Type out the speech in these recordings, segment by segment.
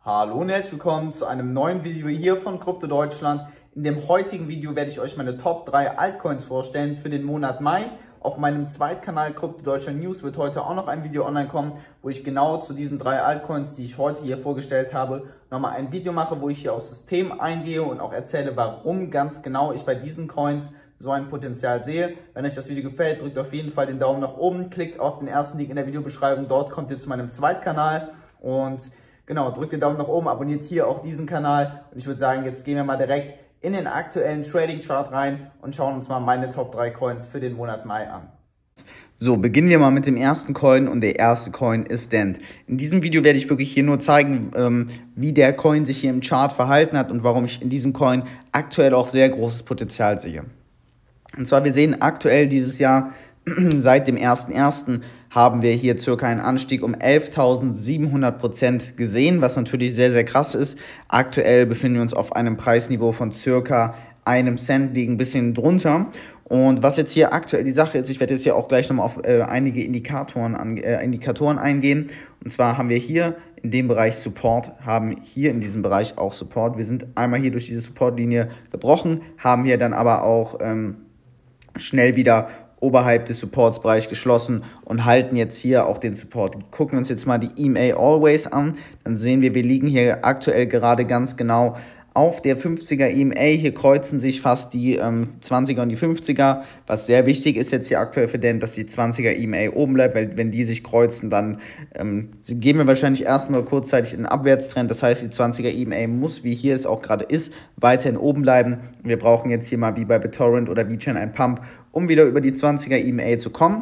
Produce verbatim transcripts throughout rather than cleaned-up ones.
Hallo und herzlich willkommen zu einem neuen Video hier von Krypto Deutschland. In dem heutigen Video werde ich euch meine Top drei Altcoins vorstellen für den Monat Mai. Auf meinem Zweitkanal Krypto Deutschland News wird heute auch noch ein Video online kommen, wo ich genau zu diesen drei Altcoins, die ich heute hier vorgestellt habe, nochmal ein Video mache, wo ich hier aufs System eingehe und auch erzähle, warum ganz genau ich bei diesen Coins so ein Potenzial sehe. Wenn euch das Video gefällt, drückt auf jeden Fall den Daumen nach oben, klickt auf den ersten Link in der Videobeschreibung, dort kommt ihr zu meinem Zweitkanal und genau, drückt den Daumen nach oben, abonniert hier auch diesen Kanal und ich würde sagen, jetzt gehen wir mal direkt in den aktuellen Trading Chart rein und schauen uns mal meine Top drei Coins für den Monat Mai an. So, beginnen wir mal mit dem ersten Coin und der erste Coin ist Dent. In diesem Video werde ich wirklich hier nur zeigen, ähm, wie der Coin sich hier im Chart verhalten hat und warum ich in diesem Coin aktuell auch sehr großes Potenzial sehe. Und zwar, wir sehen aktuell dieses Jahr, seit dem ersten ersten haben wir hier circa einen Anstieg um elftausendsiebenhundert Prozent gesehen, was natürlich sehr, sehr krass ist. Aktuell befinden wir uns auf einem Preisniveau von circa einem Cent, liegen ein bisschen drunter. Und was jetzt hier aktuell die Sache ist, ich werde jetzt hier auch gleich nochmal auf äh, einige Indikatoren, an, äh, Indikatoren eingehen. Und zwar haben wir hier in dem Bereich Support, haben hier in diesem Bereich auch Support. Wir sind einmal hier durch diese Supportlinie gebrochen, haben hier dann aber auch ähm, schnell wieder oberhalb des Supportsbereichs geschlossen und halten jetzt hier auch den Support. Gucken uns jetzt mal die E M A Always an, dann sehen wir, wir liegen hier aktuell gerade ganz genau auf der fünfziger E M A. Hier kreuzen sich fast die ähm, zwanziger und die fünfziger, was sehr wichtig ist jetzt hier aktuell für den, dass die zwanziger E M A oben bleibt, weil wenn die sich kreuzen, dann ähm, gehen wir wahrscheinlich erstmal kurzzeitig in einen Abwärtstrend. Das heißt, die zwanziger E M A muss, wie hier es auch gerade ist, weiterhin oben bleiben. Wir brauchen jetzt hier mal wie bei BitTorrent oder VeChain einen Pump, um wieder über die zwanziger E M A zu kommen.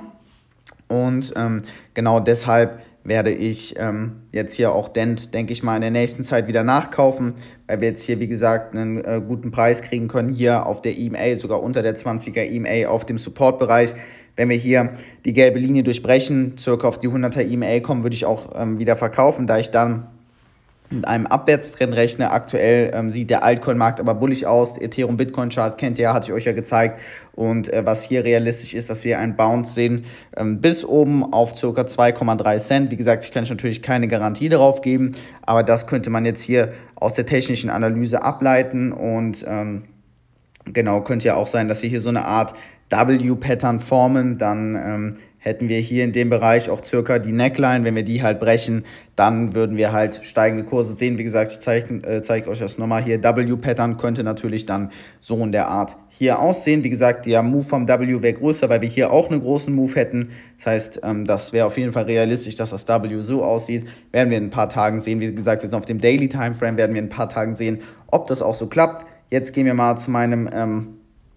Und ähm, genau deshalb werde ich ähm, jetzt hier auch Dent, denke ich mal, in der nächsten Zeit wieder nachkaufen, weil wir jetzt hier, wie gesagt, einen äh, guten Preis kriegen können, hier auf der E M A, sogar unter der zwanziger E M A auf dem Support-Bereich. Wenn wir hier die gelbe Linie durchbrechen, circa auf die hunderter E M A kommen, würde ich auch ähm, wieder verkaufen, da ich dann mit einem Abwärtstrend rechne. Aktuell ähm, sieht der Altcoin-Markt aber bullig aus. Ethereum-Bitcoin-Chart kennt ihr ja, hatte ich euch ja gezeigt. Und äh, was hier realistisch ist, dass wir einen Bounce sehen ähm, bis oben auf ca. zwei Komma drei Cent. Wie gesagt, ich kann natürlich keine Garantie darauf geben, aber das könnte man jetzt hier aus der technischen Analyse ableiten. Und ähm, genau, könnte ja auch sein, dass wir hier so eine Art W-Pattern formen. Dann ähm, hätten wir hier in dem Bereich auch circa die Neckline. Wenn wir die halt brechen, dann würden wir halt steigende Kurse sehen. Wie gesagt, ich zeige äh, zeig euch das nochmal hier. W-Pattern könnte natürlich dann so in der Art hier aussehen. Wie gesagt, der Move vom W wäre größer, weil wir hier auch einen großen Move hätten. Das heißt, ähm, das wäre auf jeden Fall realistisch, dass das W so aussieht. Werden wir in ein paar Tagen sehen. Wie gesagt, wir sind auf dem Daily Timeframe, werden wir in ein paar Tagen sehen, ob das auch so klappt. Jetzt gehen wir mal zu meinem ähm,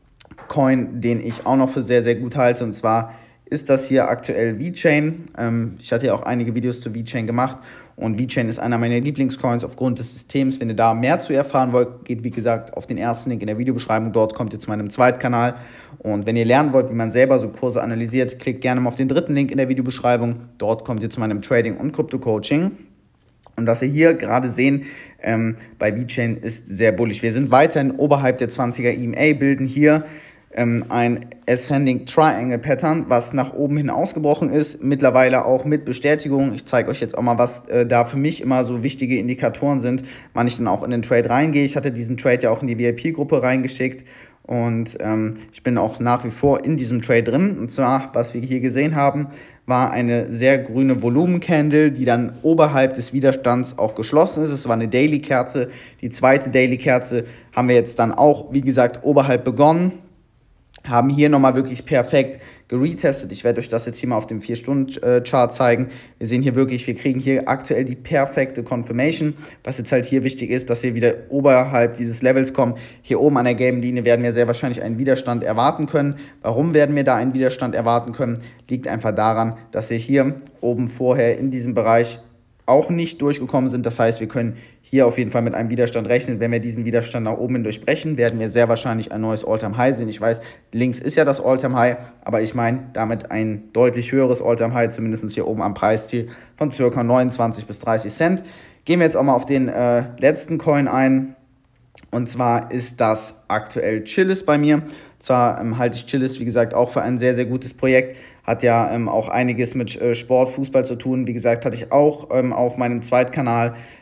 Coin, den ich auch noch für sehr, sehr gut halte. Und zwar ist das hier aktuell VeChain. Ähm, ich hatte ja auch einige Videos zu VeChain gemacht und VeChain ist einer meiner Lieblingscoins aufgrund des Systems. Wenn ihr da mehr zu erfahren wollt, geht wie gesagt auf den ersten Link in der Videobeschreibung. Dort kommt ihr zu meinem Zweitkanal. Und wenn ihr lernen wollt, wie man selber so Kurse analysiert, klickt gerne mal auf den dritten Link in der Videobeschreibung. Dort kommt ihr zu meinem Trading- und Krypto-Coaching. Und was wir hier gerade sehen ähm, bei VeChain ist sehr bullig. Wir sind weiterhin oberhalb der zwanziger E M A, bilden hier ein Ascending Triangle Pattern, was nach oben hin ausgebrochen ist, mittlerweile auch mit Bestätigung. Ich zeige euch jetzt auch mal, was äh, da für mich immer so wichtige Indikatoren sind, wann ich dann auch in den Trade reingehe. Ich hatte diesen Trade ja auch in die V I P-Gruppe reingeschickt und ähm, ich bin auch nach wie vor in diesem Trade drin. Und zwar, was wir hier gesehen haben, war eine sehr grüne Volumen-Candle, die dann oberhalb des Widerstands auch geschlossen ist. Es war eine Daily-Kerze. Die zweite Daily-Kerze haben wir jetzt dann auch, wie gesagt, oberhalb begonnen. Haben hier nochmal wirklich perfekt geretestet. Ich werde euch das jetzt hier mal auf dem vier Stunden Chart zeigen. Wir sehen hier wirklich, wir kriegen hier aktuell die perfekte Confirmation. Was jetzt halt hier wichtig ist, dass wir wieder oberhalb dieses Levels kommen. Hier oben an der gelben Linie werden wir sehr wahrscheinlich einen Widerstand erwarten können. Warum werden wir da einen Widerstand erwarten können? Liegt einfach daran, dass wir hier oben vorher in diesem Bereich auch nicht durchgekommen sind. Das heißt, wir können hier auf jeden Fall mit einem Widerstand rechnen. Wenn wir diesen Widerstand nach oben hin durchbrechen, werden wir sehr wahrscheinlich ein neues All-Time-High sehen. Ich weiß, links ist ja das All-Time-High, aber ich meine damit ein deutlich höheres All-Time-High, zumindest hier oben am Preisziel von ca. neunundzwanzig bis dreißig Cent. Gehen wir jetzt auch mal auf den äh, letzten Coin ein. Und zwar ist das aktuell Chiliz bei mir. Zwar ähm, halte ich Chiliz, wie gesagt, auch für ein sehr, sehr gutes Projekt. Hat ja ähm, auch einiges mit äh, Sport, Fußball zu tun. Wie gesagt, hatte ich auch ähm, auf meinem Zweitkanal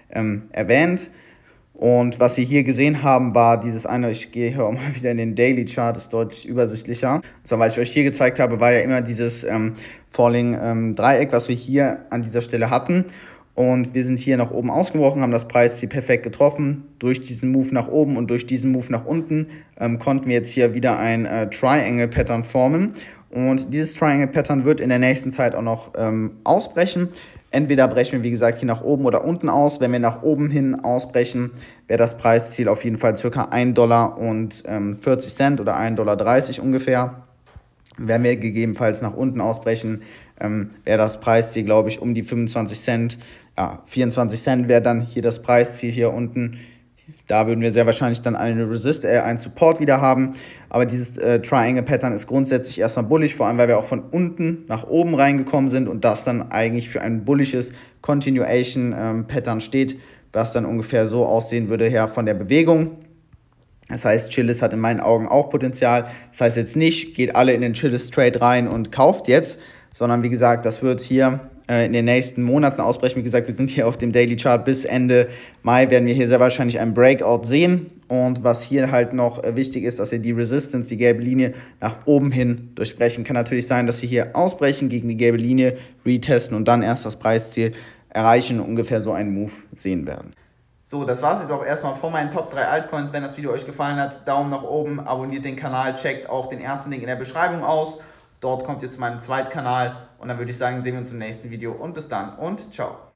ähm, erwähnt. Und was wir hier gesehen haben, war dieses eine, ich gehe hier auch mal wieder in den Daily Chart, ist deutlich übersichtlicher. Und zwar, weil ich euch hier gezeigt habe, war ja immer dieses ähm, Falling ähm, Dreieck, was wir hier an dieser Stelle hatten. Und wir sind hier nach oben ausgebrochen, haben das Preisziel perfekt getroffen. Durch diesen Move nach oben und durch diesen Move nach unten ähm, konnten wir jetzt hier wieder ein äh, Triangle Pattern formen. Und dieses Triangle Pattern wird in der nächsten Zeit auch noch ähm, ausbrechen. Entweder brechen wir, wie gesagt, hier nach oben oder unten aus. Wenn wir nach oben hin ausbrechen, wäre das Preisziel auf jeden Fall ca. ein Dollar und vierzig Cent oder ein Dollar dreißig ungefähr. Wenn wir gegebenenfalls nach unten ausbrechen, ähm, wäre das Preisziel, glaube ich, um die fünfundzwanzig Cent. Ja, vierundzwanzig Cent wäre dann hier das Preisziel hier unten. Da würden wir sehr wahrscheinlich dann eine Resist, äh, einen Support wieder haben. Aber dieses äh, Triangle Pattern ist grundsätzlich erstmal bullish, vor allem weil wir auch von unten nach oben reingekommen sind und das dann eigentlich für ein bullisches Continuation ähm, Pattern steht, was dann ungefähr so aussehen würde her von der Bewegung. Das heißt, Chillis hat in meinen Augen auch Potenzial. Das heißt jetzt nicht, geht alle in den Chillis Trade rein und kauft jetzt, sondern wie gesagt, das wird hier in den nächsten Monaten ausbrechen. Wie gesagt, wir sind hier auf dem Daily Chart bis Ende Mai, werden wir hier sehr wahrscheinlich einen Breakout sehen. Und was hier halt noch wichtig ist, dass wir die Resistance, die gelbe Linie, nach oben hin durchbrechen. Kann natürlich sein, dass wir hier ausbrechen, gegen die gelbe Linie retesten und dann erst das Preisziel erreichen und ungefähr so einen Move sehen werden. So, das war es jetzt auch erstmal von meinen Top drei Altcoins. Wenn das Video euch gefallen hat, Daumen nach oben, abonniert den Kanal, checkt auch den ersten Link in der Beschreibung aus. Dort kommt ihr zu meinem Zweitkanal und dann würde ich sagen, sehen wir uns im nächsten Video und bis dann und ciao.